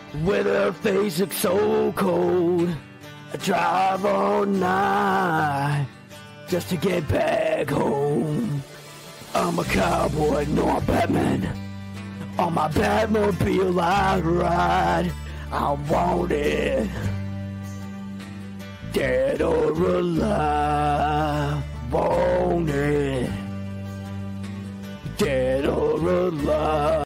Winter face looks so cold. I drive all night just to get back home. I'm a cowboy, no I'm Batman. On my Batmobile I ride. I'm wanted, dead or alive.